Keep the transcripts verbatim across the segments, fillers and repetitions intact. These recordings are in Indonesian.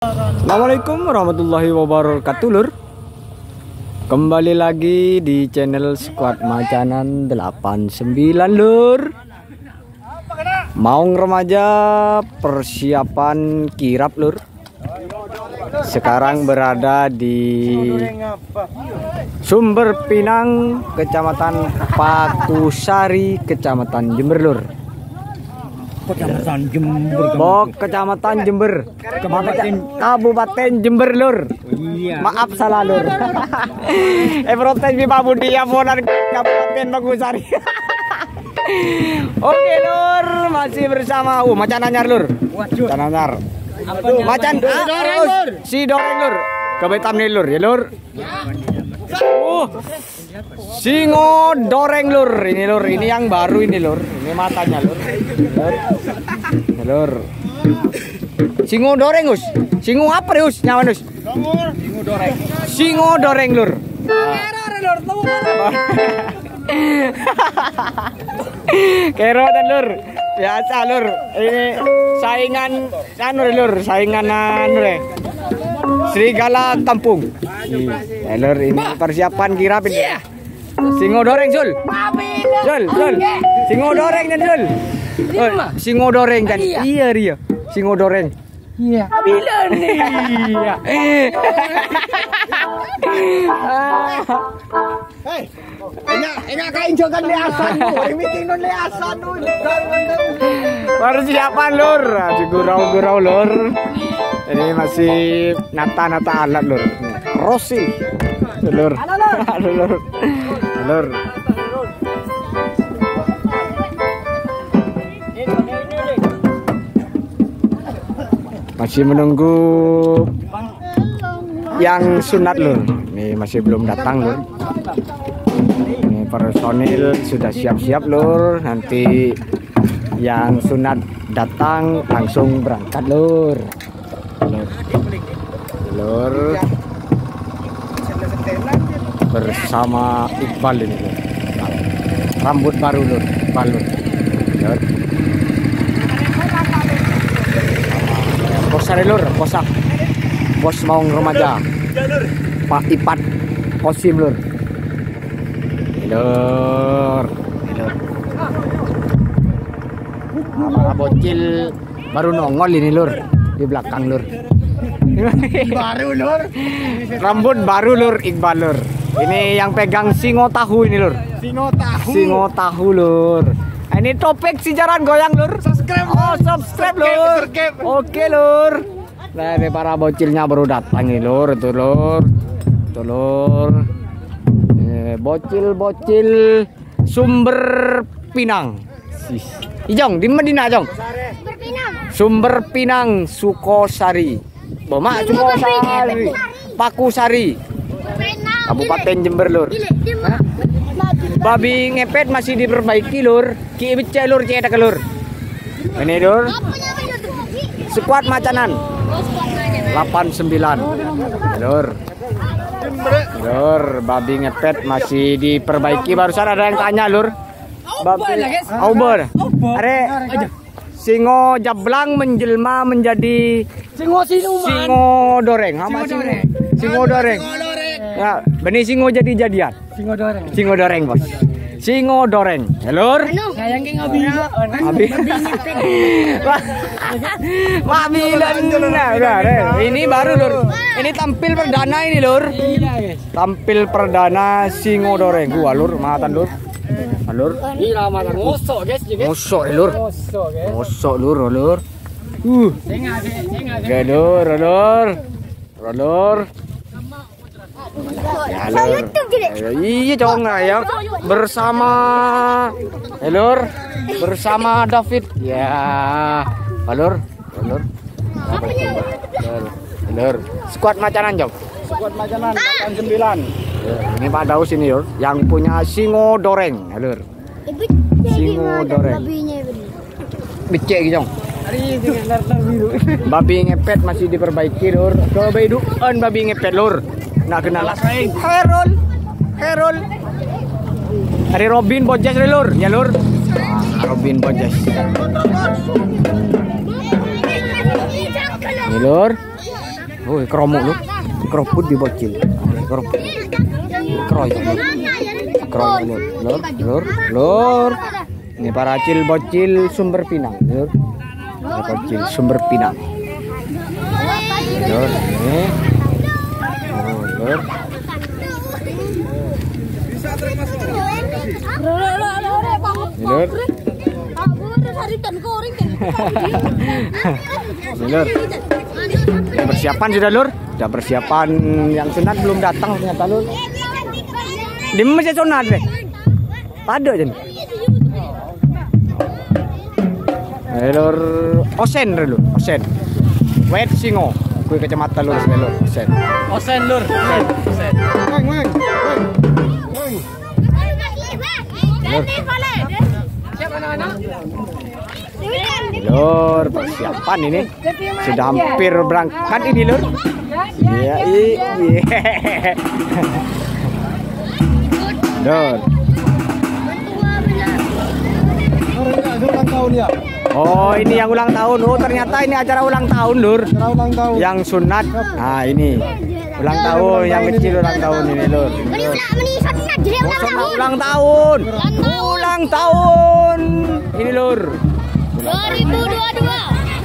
Assalamualaikum warahmatullahi wabarakatuh, lur. Kembali lagi di channel Squad Macanan delapan sembilan, lur. Maung remaja persiapan kirap, lur. Sekarang berada di Sumber Pinang, Kecamatan Pakusari, Kecamatan Jember, lur. Kecamatan Jember. Bok, Kecamatan Jember. Kabupaten, Kabupaten Jember, lur. Iya. Maaf salah, lur. Eh, protes di Pak Budi ya, monan Kabupaten Pakusari. Oke, lur, masih bersama uh macan anyar, lur. Macan anyar. Macan doreng, lur. Si doreng, lur. Kebetam nih, lur, ya, lur. Uh. Singo doreng, lur. Ini, lur, ini yang baru ini, lur. Ini matanya, lur. Lur. Lur. Singo doreng, Us. Singo apa, Us? Nyawan, Us? Singo doreng. Singo doreng, lur. Kerotan, lur. Biasa, lur. Ini saingan anu, lur, saingan anu, le. Serigala kampung. Ya, lur, ini persiapan kirap ini. Singo doreng, Sul. Sul, Sul. Singo doreng dan Sul. Oh, singo doreng kan. Iya, Ria. Singo doreng. Iya. Bila nih. Iya. Hei, enak enak kain jogan leasan lu. Meeting non leasan lu. Persiapan, lur. Masih gurau-gurau, lur. Ini masih nata-nata alat, lur. Rosi. Lur. Lur. Lur. Masih menunggu yang sunat, lur. Ini masih belum datang, lur. Ini personil sudah siap-siap, lur. Nanti yang sunat datang langsung berangkat, lur. Lur. Lur. Bersama Iqbal ini, lur. Rambut baru, lur. Iqbal, lur. Lur. Bos hari, lur, bosak. Bos Maung remaja. Pak Ipat Kosim, lur. Lur. Lur. Para bocil baru nongol ini, lur. Di belakang, lur. Baru, lur. Rambut baru, lur, Iqbal, lur. Ini yang pegang singo tahu ini, lur. Singo tahu. Singo tahu, lur. Nah, ini topik si jaran goyang, lur. Subscribe. Oh, subscribe, lur. Oke, lur. Nah, ini para bocilnya baru datang nih, lur. Itu, lur. Itu, lur. Eh, bocil-bocil Sumber Pinang. Sis. Ijong, di Medina, Jong. Sumber Pinang. Sumber Pinang, Sukosari. Boma, Sukosari. Pakusari. Kabupaten Jember, lur. Hah? Babi ngepet masih diperbaiki, lur. Ki becek, lur, cetak, lur. Ini, lur. Squad Macanan delapan sembilan. Lur. Lur, babi ngepet masih diperbaiki. Barusan ada yang tanya, lur. Babi Auber. Are singo jablang menjelma menjadi Singo sinuman. singo doreng. Sama singo. Singo doreng. Ya, benih singo jadi jadian. Singo doreng. Singo doreng, bos. Singo doreng. Ya, lur. Sayang ki ngabi. Abi. Babi dan ini baru, lur. Ini tampil perdana ini, lur. Tampil perdana singo doreng. Gua, lur, matan, lur. Lur. Ini ramadan ngosok, guys, guys. Ngosok, lur. Ngosok, guys. Ngosok, lur, lur. Uh. Tengah, tengah. Oke, lur, lur. Lur. Ya, lur. Iya, cong ya. Bersama eh, lur. Bersama David. Ya. Lur. Lur. Lur. Lur. Squad Macanan, Jong. Squad Macanan delapan sembilan. Ini Pak Daus ini, lur, yang punya singo doreng, ya, lur. Singo doreng. Becek gitu, Jong. Babi ngepet masih diperbaiki, lur. Coba hidupan babi ngepet, lur. Nak kenal Herol. Herol. Hari Robin Bojes, lur. Ya, lur. Ah, Robin Bojes. Ini, lur. Oh, keromok lu. Keroput di bocil. Keroput. Kroyok. Kroyok lur. Lur, lur, lur. Ini para cil bocil Sumber Pinang, lur. Para bocil Sumber Pinang. Lur, ini. Oh, lur. Lur. Lur. Udah persiapan sudah lur. Udah persiapan yang sunat belum datang ternyata lur. Di masih sunat deh. Pada aja nih. Lur Osen lur, Osen. Wet Singo. Kue kecamatan lur lur Osen. Osen lur. Osen. Osen. Weng, weng, weng. Weng. Lur, persiapan ini sudah hampir berangkat ini lur. Iya, iya. Lur. Ulang tahun ya. Oh, ini yang ulang tahun. Oh, ternyata ini acara ulang tahun lur. Acara ulang tahun. Yang sunat. Nah, ini ulang tahun yang kecil ulang tahun ini lur. Ulang tahun. Ulang tahun. Ini lur. dua ribu dua puluh dua.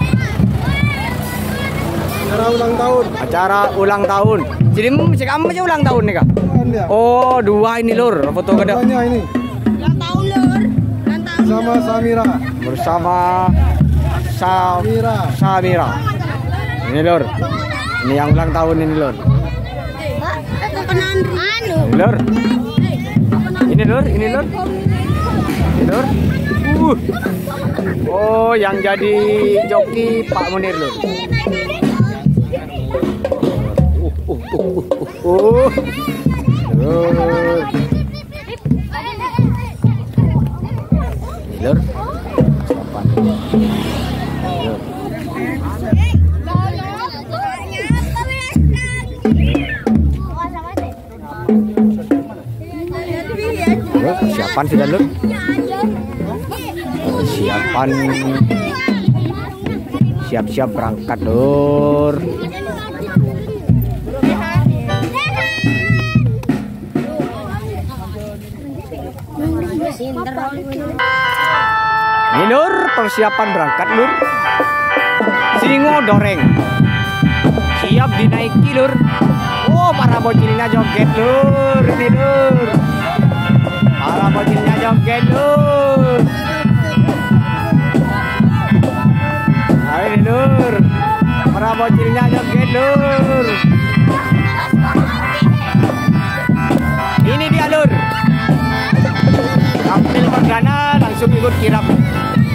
Acara ulang tahun. Acara ulang tahun. Jadi cek kamu aja ulang tahun nih kak. Bukan dia. Oh, dua ini lur. Foto kada. Fotonya ini Ulang tahun lur. Ulang tahun. sama Samira. Bersama Sa Samira. Samira. Ini lur. Ini yang ulang tahun ini lur. Kepenan anu. Ini lur. Ini lur, ini lur. Ini lur. Uh. Oh, yang jadi joki Pak Munir lur. Uh, uh, uh, uh, uh. Lur. Ini lur. Siapa nih? Lur. Lur, persiapan sudah lur. Persiapan siap-siap berangkat lur. Ini lur, persiapan berangkat lur. Singo doreng. Siap dinaiki lur. Oh, para bocilnya joget lur. Ini lur. Para bocilnya joget lur. Nah, ini lur. Para bocilnya joget lur. Ini dia lur. Tampil perdana langsung ikut kirap.